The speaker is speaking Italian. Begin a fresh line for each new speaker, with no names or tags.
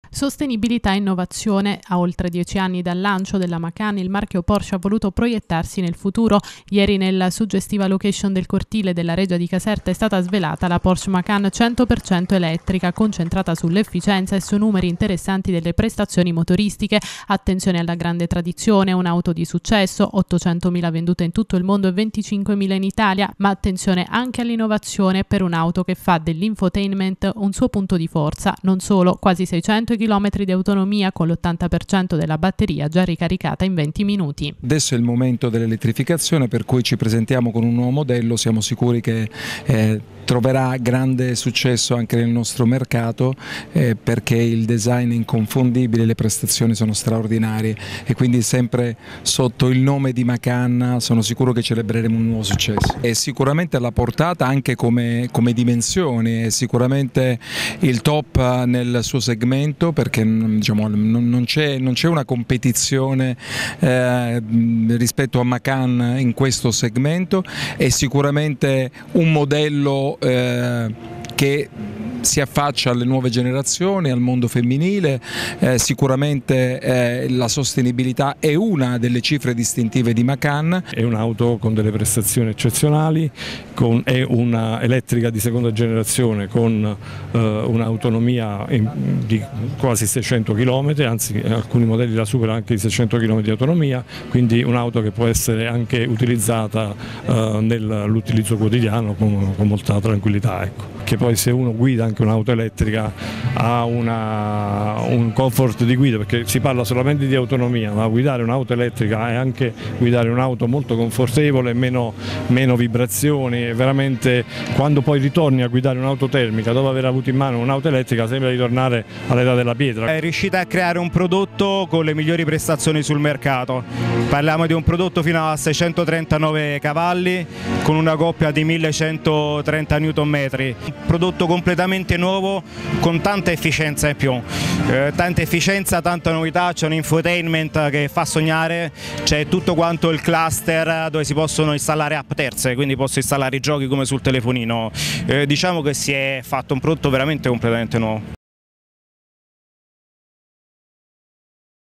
Sostenibilità e innovazione. A oltre 10 anni dal lancio della Macan, il marchio Porsche ha voluto proiettarsi nel futuro. Ieri, nella suggestiva location del cortile della Reggia di Caserta, è stata svelata la Porsche Macan 100% elettrica, concentrata sull'efficienza e su numeri interessanti delle prestazioni motoristiche. Attenzione alla grande tradizione, un'auto di successo, 800.000 vendute in tutto il mondo e 25.000 in Italia, ma attenzione anche all'innovazione per un'auto che fa dell'infotainment un suo punto di forza. Non solo, quasi 600 km di autonomia con l'80% della batteria già ricaricata in 20 minuti.
Adesso è il momento dell'elettrificazione, per cui ci presentiamo con un nuovo modello, siamo sicuri che troverà grande successo anche nel nostro mercato perché il design è inconfondibile, le prestazioni sono straordinarie e quindi sempre sotto il nome di Macan sono sicuro che celebreremo un nuovo successo. È sicuramente alla portata anche come dimensioni, è sicuramente il top nel suo segmento perché diciamo, non c'è una competizione rispetto a Macan in questo segmento, è sicuramente un modello che si affaccia alle nuove generazioni, al mondo femminile, sicuramente la sostenibilità è una delle cifre distintive di Macan.
È un'auto con delle prestazioni eccezionali, è una elettrica di seconda generazione con un'autonomia di quasi 600 km, anzi alcuni modelli la superano anche di 600 km di autonomia, quindi un'auto che può essere anche utilizzata nell'utilizzo quotidiano con molta tranquillità. Ecco. Che poi se uno guida anche un'auto elettrica ha un comfort di guida, perché si parla solamente di autonomia, ma guidare un'auto elettrica è anche guidare un'auto molto confortevole, meno vibrazioni, veramente quando poi ritorni a guidare un'auto termica dopo aver avuto in mano un'auto elettrica sembra di tornare all'età della pietra.
È riuscita a creare un prodotto con le migliori prestazioni sul mercato, parliamo di un prodotto fino a 639 cavalli con una coppia di 1130 Nm. Prodotto completamente nuovo con tanta efficienza in più, tanta efficienza, tanta novità, c'è un infotainment che fa sognare, c'è tutto quanto il cluster dove si possono installare app terze, quindi posso installare i giochi come sul telefonino, diciamo che si è fatto un prodotto veramente completamente nuovo.